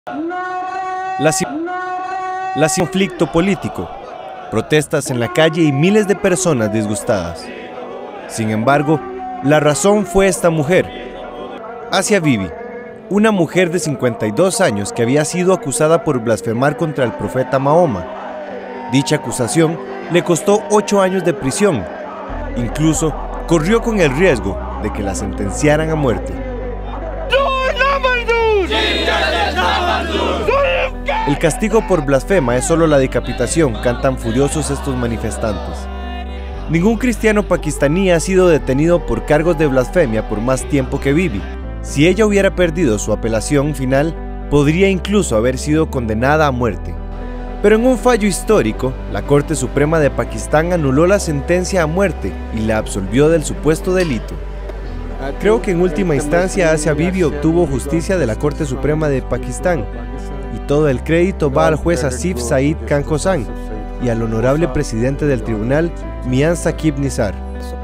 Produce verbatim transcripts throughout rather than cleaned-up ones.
La, la conflicto político, protestas en la calle y miles de personas disgustadas. Sin embargo, la razón fue esta mujer, Asia Bibi, una mujer de cincuenta y dos años que había sido acusada por blasfemar contra el profeta Mahoma. Dicha acusación le costó ocho años de prisión. Incluso corrió con el riesgo de que la sentenciaran a muerte. El castigo por blasfema es solo la decapitación, cantan furiosos estos manifestantes. Ningún cristiano pakistaní ha sido detenido por cargos de blasfemia por más tiempo que Bibi. Si ella hubiera perdido su apelación final, podría incluso haber sido condenada a muerte. Pero en un fallo histórico, la Corte Suprema de Pakistán anuló la sentencia a muerte y la absolvió del supuesto delito. Creo que en última instancia Asia Bibi obtuvo justicia de la Corte Suprema de Pakistán, y todo el crédito va al juez Asif Saeed Khan Khosan y al honorable presidente del tribunal, Mian Saqib Nisar.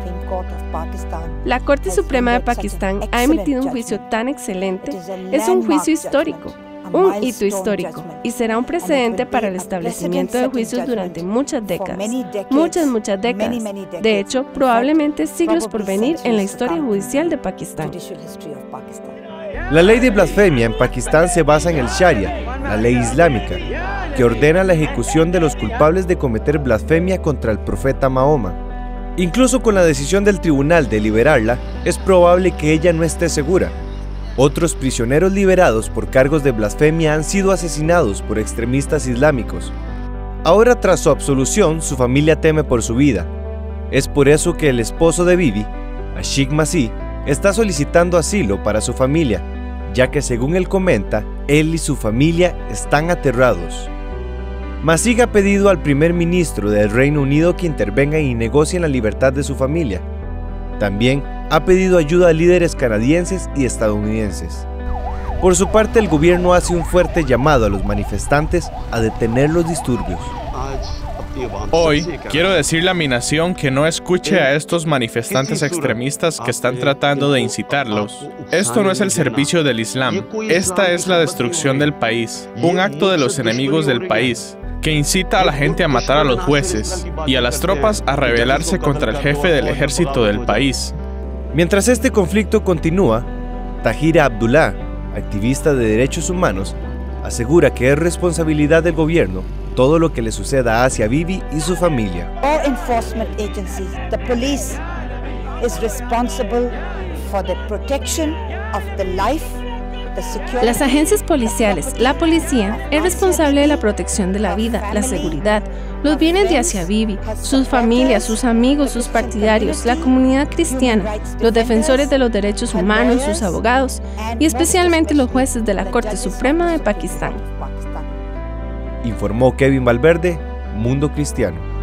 La Corte Suprema de Pakistán ha emitido un juicio tan excelente. Es un juicio histórico, un hito histórico, y será un precedente para el establecimiento de juicios durante muchas décadas, muchas, muchas décadas. De hecho, probablemente siglos por venir en la historia judicial de Pakistán. La ley de blasfemia en Pakistán se basa en el Sharia, la ley islámica, que ordena la ejecución de los culpables de cometer blasfemia contra el profeta Mahoma. Incluso con la decisión del tribunal de liberarla, es probable que ella no esté segura. Otros prisioneros liberados por cargos de blasfemia han sido asesinados por extremistas islámicos. Ahora, tras su absolución, su familia teme por su vida. Es por eso que el esposo de Bibi, Ashiq Masih, está solicitando asilo para su familia, ya que según él comenta, él y su familia están aterrados. Masih ha pedido al primer ministro del Reino Unido que intervenga y negocie la libertad de su familia. También ha pedido ayuda a líderes canadienses y estadounidenses. Por su parte, el gobierno hace un fuerte llamado a los manifestantes a detener los disturbios. Hoy quiero decirle a mi nación que no escuche a estos manifestantes extremistas que están tratando de incitarlos. Esto no es el servicio del Islam, esta es la destrucción del país, un acto de los enemigos del país, que incita a la gente a matar a los jueces y a las tropas a rebelarse contra el jefe del ejército del país. Mientras este conflicto continúa, Tahira Abdullah, activista de derechos humanos, asegura que es responsabilidad del gobierno todo lo que le suceda a Asia Bibi y su familia. Law enforcement agencies, the police is responsible for the protection of the life, the security. Las agencias policiales, la policía, es responsable de la protección de la vida, la seguridad, los bienes de Asia Bibi, sus familias, sus amigos, sus partidarios, la comunidad cristiana, los defensores de los derechos humanos, sus abogados y especialmente los jueces de la Corte Suprema de Pakistán. Informó Kevin Valverde, Mundo Cristiano.